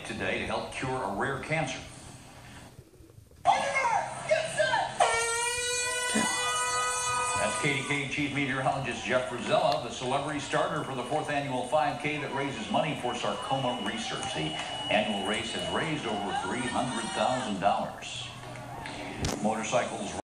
today to help cure a rare cancer. That's KDKA Chief Meteorologist Jeff Rosella, the celebrity starter for the 4th annual 5K that raises money for sarcoma research. The annual race has raised over $300,000. Motorcycles